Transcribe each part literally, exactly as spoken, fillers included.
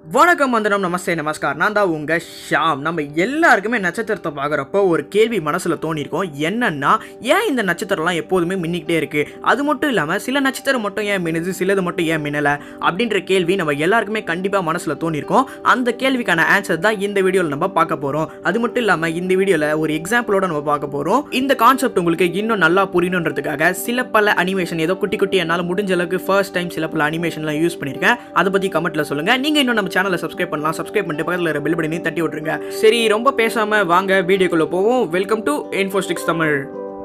வணக்கம் வந்தனம் நமஸ்தே நமஸ்கார். நான் தான் உங்க ஷாம். நம்ம எல்லாருக்குமே நட்சத்திரத்தை பார்க்குறப்போ ஒரு கேள்வி மனசில் தோணியிருக்கோம். என்னன்னா, ஏன் இந்த நட்சத்திரம்லாம் எப்போதுமே மின்னிக்கிட்டே இருக்கு? அது மட்டும் இல்லாமல் சில நட்சத்திரம் மட்டும் ஏன் மின்னுது, சிலது மட்டும் ஏன் மின்னலை அப்படின்ற கேள்வி நம்ம எல்லாருக்குமே கண்டிப்பாக மனசில் தோணியிருக்கோம். அந்த கேள்விக்கான ஆன்சர் தான் இந்த வீடியோவில் நம்ம பார்க்க போகிறோம். அது மட்டும் இல்லாமல் இந்த வீடியோவில் ஒரு எக்ஸாம்பிளோட நம்ம பார்க்க போகிறோம். இந்த கான்செப்ட் உங்களுக்கு இன்னும் நல்லா புரியணுன்றதுக்காக சில பல அனிமேஷன் ஏதோ குட்டி குட்டி என்னால் முடிஞ்ச அளவுக்கு ஃபர்ஸ்ட் டைம் சில பல அனிமேஷன்லாம் யூஸ் பண்ணியிருக்கேன். அதை பற்றி கமெண்ட்டில் சொல்லுங்கள். நீங்கள் இன்னும் நம்ம சேனலை சப்ஸ்கிரைப் பண்ணலாம். சப்ஸ்கிரைப் பண்ணிட்டு பக்கத்துல இருக்க பெல் பட்டனையும் தட்டி விட்டுருங்க. சரி, ரொம்ப பேசாம வாங்க வீடியோக்குள்ள போவோம். Welcome to Infosticks Tamil.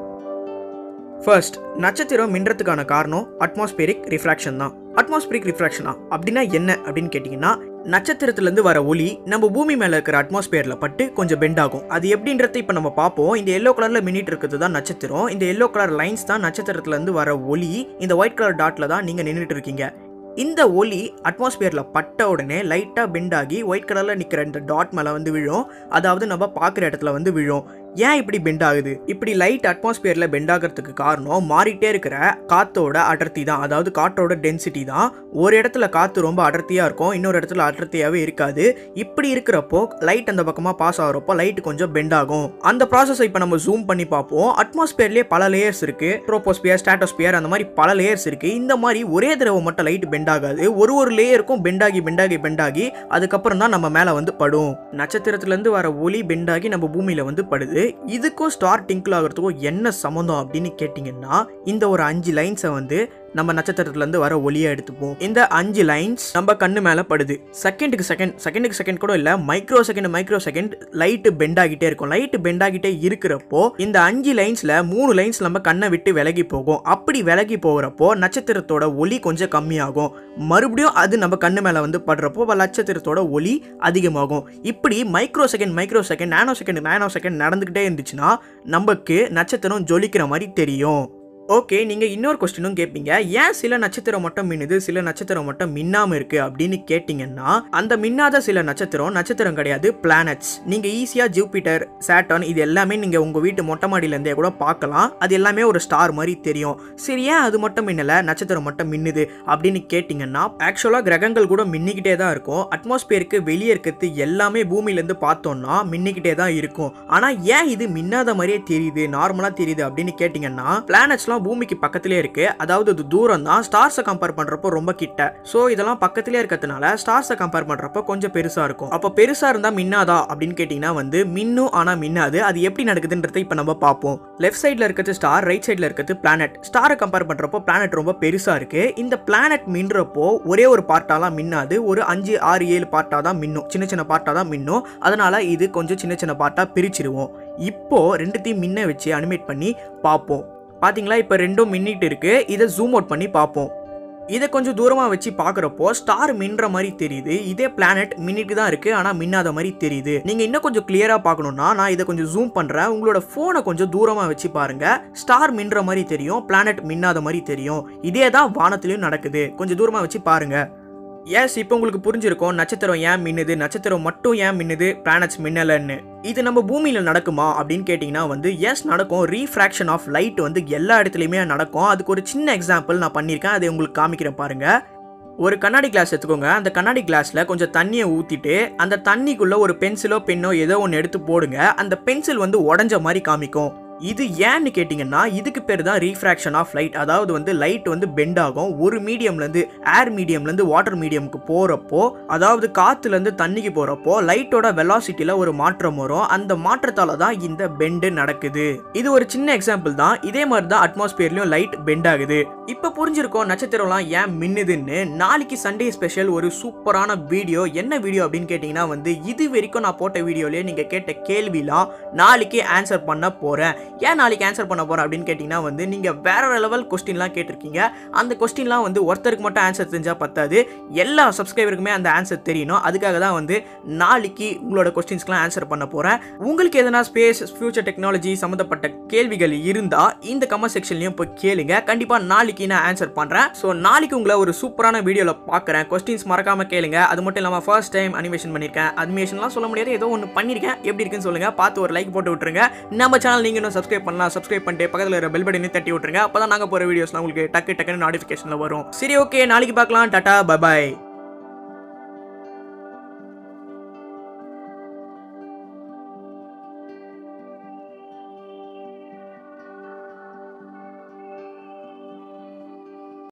First, நட்சத்திரம் மின்றதுக்கான காரணம் அட்மாஸ்பியரிக் ரிஃப்ராக்ஷன் தான். அட்மாஸ்பியரிக் ரிஃப்ராக்ஷனா அப்படின்னா என்ன அப்படின்னு கேட்டிங்கன்னா, நட்சத்திரத்துலேருந்து வர ஒளி நம்ம பூமி மேலே இருக்கிற அட்மாஸ்பியரில் பட்டு கொஞ்சம் பெண்ட் ஆகும். அது எப்படின்றத இப்போ நம்ம பார்ப்போம். இந்த எல்லோ கலரில் மின்னிட்டு இருக்கிறது தான் நட்சத்திரம். இந்த எல்லோ கலர் லைன்ஸ் தான் நட்சத்திரத்துலேருந்து வர ஒளி. இந்த ஒயிட் கலர் டாட்டில் தான் நீங்கள் நின்றுட்டு இருக்கீங்க. இந்த ஒளி அட்மாஸ்பியரில் பட்ட உடனே லைட்டாக பெண்ட் ஆகி ஒயிட் கலரில் நிற்கிற இந்த டாட் மேலே வந்து விழும். அதாவது நம்ம பார்க்குற இடத்துல வந்து விழும். ஏன் இப்படி பெண்ட் ஆகுது? இப்படி லைட் அட்மாஸ்பியரில் பெண்ட் ஆகிறதுக்கு காரணம் மாறிட்டே இருக்கிற காற்றோட அடர்த்தி தான். அதாவது காற்றோட டென்சிட்டி தான். ஒரு இடத்துல காற்று ரொம்ப அடர்த்தியாக இருக்கும், இன்னொரு இடத்துல அடர்த்தியாகவே இருக்காது. இப்படி இருக்கிறப்போ லைட் அந்த பக்கமாக பாஸ் ஆகிறப்போ லைட் கொஞ்சம் பெண்ட் ஆகும். அந்த ப்ராசஸை இப்போ நம்ம ஜூம் பண்ணி பார்ப்போம். அட்மாஸ்பியர்லேயே பல லேயர்ஸ் இருக்குது. ட்ரோபோஸ்பியர், ஸ்ட்ராட்டோஸ்பியர், அந்த மாதிரி பல லேயர்ஸ் இருக்குது. இந்த மாதிரி ஒரே தடவை மட்டும் லைட் பெண்ட் ஆகாது. ஒரு ஒரு லேயருக்கும் பெண்டாகி பெண்டாகி பெண்டாகி அதுக்கப்புறம் தான் நம்ம மேலே வந்து படும். நட்சத்திரத்துலேருந்து வர ஒளி பெண்டாகி நம்ம பூமியில் வந்து படுது. இதுக்கும் ஸ்டார் டிங்கிள் ஆகிறதுக்கும் என்ன சம்மந்தம் அப்படின்னு கேட்டிங்கன்னா, இந்த ஒரு அஞ்சு லைன்ஸை வந்து நம்ம நட்சத்திரத்துலேருந்து வர ஒளியை எடுத்துப்போம். இந்த அஞ்சு லைன்ஸ் நம்ம கண்ணு மேலே படுது. செகண்டுக்கு செகண்ட் செகண்டுக்கு செகண்ட் கூட இல்லை, micro second micro second light bend ஆகிட்டே இருக்கும். லைட்டு பெண்ட் ஆகிட்டே இருக்கிறப்போ இந்த அஞ்சு லைன்ஸில் மூணு லைன்ஸ் நம்ம கண்ணை விட்டு விலகி போகும். அப்படி விலகி போகிறப்போ நட்சத்திரத்தோட ஒளி கொஞ்சம் கம்மியாகும். மறுபடியும் அது நம்ம கண்ணு மேலே வந்து படுறப்போ நட்சத்திரத்தோட ஒளி அதிகமாகும். இப்படி micro second micro second nano second nano second நடந்துக்கிட்டே இருந்துச்சுன்னா நமக்கு நட்சத்திரம் ஜொலிக்கிற மாதிரி தெரியும். ஓகே, நீங்கள் இன்னொரு கொஸ்டினும் கேட்பீங்க, ஏன் சில நட்சத்திரம் மட்டும் மின்னுது, சில நட்சத்திரம் மட்டும் மின்னாமல் இருக்குது அப்படின்னு கேட்டிங்கன்னா, அந்த மின்னாத சில நட்சத்திரம் நட்சத்திரம் கிடையாது, பிளானட்ஸ். நீங்கள் ஈஸியாக ஜூபிட்டர், சாட்டர்ன் இது எல்லாமே நீங்கள் உங்கள் வீட்டு மொட்டை மாடியிலேருந்தே கூட பார்க்கலாம். அது எல்லாமே ஒரு ஸ்டார் மாதிரி தெரியும். சரி, ஏன் அது மட்டும் மின்னலை, நட்சத்திரம் மட்டும் மின்னுது அப்படின்னு கேட்டிங்கன்னா, ஆக்சுவலாக கிரகங்கள் கூட மின்னிக்கிட்டே தான் இருக்கும். அட்மாஸ்பியருக்கு வெளியே இருக்கிறது எல்லாமே பூமியிலேருந்து பார்த்தோன்னா மின்னிக்கிட்டே தான் இருக்கும். ஆனால் ஏன் இது மின்னாத மாதிரியே தெரியுது, நார்மலாக தெரியுது அப்படின்னு கேட்டிங்கன்னா, பிளானட்ஸ்லாம் பூமிக்கு பக்கத்திலே இருக்கு. அதாவது அது தூரம் தான். ஸ்டார்ஸை கம்பேர் பண்றப்போ ரொம்ப கிட்ட. சோ இதெல்லாம் பக்கத்திலே இருக்கிறதுனால ஸ்டார்ஸை கம்பேர் பண்றப்போ கொஞ்சம் பெருசா இருக்கும். அப்ப பெருசா இருந்தா மின்னாதா அப்படின்னு கேட்டீங்கன்னா வந்து மின்னும், ஆனா மின்னாது. அது எப்படி நடக்குதுன்றதை இப்ப நம்ம பார்ப்போம். லெஃப்ட் சைட்ல இருக்கிறது ஸ்டார், ரைட் சைட்ல இருக்கிறது பிளானட். ஸ்டாரை கம்பேர் பண்றப்போ பிளானட் ரொம்ப பெருசா இருக்கு. இந்த பிளானட் மின்றப்போ ஒரே ஒரு பார்ட்டாலாம் மின்னாது, ஒரு அஞ்சு ஆறு ஏழு பார்ட்டா தான் மின்னும். சின்ன சின்ன பார்ட்டா தான் மின்னும். அதனால இது கொஞ்சம் சின்ன சின்ன பார்ட்டா பிரிச்சிருவோம். இப்போ ரெண்டுத்தையும் மின்ன வச்சு அனிமேட் பண்ணி பார்ப்போம். பாத்தீங்களா, இப்போ ரெண்டும் மின்னிட்டு இருக்கு. இதை ஜூம் அவுட் பண்ணி பார்ப்போம். இதை கொஞ்சம் தூரமாக வச்சு பார்க்குறப்போ ஸ்டார் மின்ற மாதிரி தெரியுது. இதே பிளானட் மின்னிட்டு தான் இருக்குது, ஆனால் மின்னாத மாதிரி தெரியுது. நீங்கள் இன்னும் கொஞ்சம் கிளியராக பார்க்கணுன்னா நான் இதை கொஞ்சம் ஜூம் பண்ணுறேன். உங்களோட ஃபோனை கொஞ்சம் தூரமாக வச்சு பாருங்கள். ஸ்டார் மின்ற மாதிரி தெரியும், பிளானட் மின்னாத மாதிரி தெரியும். இதே தான் வானத்திலையும் நடக்குது. கொஞ்சம் தூரமாக வச்சு பாருங்கள். எஸ், இப்போ உங்களுக்கு புரிஞ்சிருக்கும் நட்சத்திரம் ஏன் மின்னுது, நட்சத்திரம் மட்டும் ஏன் மின்னுது, பிளானட்ஸ் மின்னலன்னு. இது நம்ம பூமியில் நடக்குமா அப்படின்னு கேட்டிங்கன்னா வந்து எஸ் நடக்கும். ரீஃப்ராக்ஷன் ஆஃப் லைட் வந்து எல்லா இடத்துலையுமே நடக்கும். அதுக்கு ஒரு சின்ன எக்ஸாம்பிள் நான் பண்ணியிருக்கேன், அதை உங்களுக்கு காமிக்கிறேன் பாருங்க. ஒரு கண்ணாடி கிளாஸ் எடுத்துக்கோங்க. அந்த கண்ணாடி கிளாஸில் கொஞ்சம் தண்ணியை ஊற்றிட்டு அந்த தண்ணிக்குள்ளே ஒரு பென்சிலோ பென்னோ ஏதோ ஒன்று எடுத்து போடுங்க. அந்த பென்சில் வந்து உடஞ்ச மாதிரி காமிக்கும். இது ஏன்னு கேட்டிங்கன்னா, இதுக்கு பேர் தான் ரீஃப்ராக்ஷன் ஆஃப் லைட். அதாவது வந்து லைட் வந்து பெண்ட் ஆகும். ஒரு மீடியம்லேருந்து ஏர் மீடியம்லேருந்து வாட்டர் மீடியமுக்கு போகிறப்போ, அதாவது காற்றுலேருந்து தண்ணிக்கு போகிறப்போ லைட்டோட வெலாசிட்டியில் ஒரு மாற்றம் வரும். அந்த மாற்றத்தால் தான் இந்த பெண்டு நடக்குது. இது ஒரு சின்ன எக்ஸாம்பிள் தான். இதே மாதிரி தான் அட்மாஸ்பியர்லையும் லைட் பெண்ட் ஆகுது. இப்போ புரிஞ்சிருக்கோம் நட்சத்திரம்லாம் ஏன் மின்னுதுன்னு. நாளைக்கு சண்டே ஸ்பெஷல் ஒரு சூப்பரான வீடியோ. என்ன வீடியோ அப்படின்னு கேட்டிங்கன்னா வந்து இது வரைக்கும் நான் போட்ட வீடியோலேயே நீங்கள் கேட்ட கேள்விலாம் நாளைக்கு ஆன்சர் பண்ண போகிறேன். ஏன் நாளைக்கு ஆன்சர் பண்ண போகிறேன் அப்படின்னு கேட்டிங்கன்னா வந்து நீங்கள் வேற லெவல் கொஸ்டின்லாம் கேட்டிருக்கீங்க. அந்த கொஸ்டின்லாம் வந்து ஒருத்தருக்கு மட்டும் ஆன்சர் தெரிஞ்சால் பத்தாது, எல்லா சப்ஸ்கிரைபருக்குமே அந்த ஆன்சர் தெரியணும். அதுக்காக தான் வந்து நாளைக்கு உங்களோட கொஸ்டின்ஸ்க்குலாம் ஆன்சர் பண்ண போகிறேன். உங்களுக்கு எதனா ஸ்பேஸ், ஃபியூச்சர் டெக்னாலஜி சம்மந்தப்பட்ட கேள்விகள் இருந்தால் இந்த கமெண்ட் செக்ஷன்லையும் போய் கேளுங்க. கண்டிப்பாக நாளைக்கு நான் ஆன்சர் பண்ணுறேன். ஸோ நாளைக்கு உங்களை ஒரு சூப்பரான வீடியோவில் பார்க்குறேன். கொஸ்டின்ஸ் மறக்காமல் கேளுங்க. அது மட்டும் இல்லாமல் ஃபர்ஸ்ட் டைம் அனிமேஷன் பண்ணியிருக்கேன். அனிமேஷன்லாம் சொல்ல முடியாது, ஏதோ ஒன்று பண்ணியிருக்கேன். எப்படி இருக்குன்னு சொல்லுங்கள். பார்த்து ஒரு லைக் போட்டு விட்டுருங்க. நம்ம சேனல் நீங்கள் இன்னும் சப்ஸ்கிரைப் பண்ணலாம். சப்ஸ்கிரைப் பண்ணிட்டு பக்கத்துல இருக்க பெல் பட்டனை தட்டி விட்டுருங்க. அப்பதான் நாங்க போற வீடியோஸ்லாம் உங்களுக்கு டக்கு டக்குன்னு நோட்டிஃபிகேஷன்ல வரும். சரி, ஓகே, நாளைக்கு பார்க்கலாம். Tata, bye by.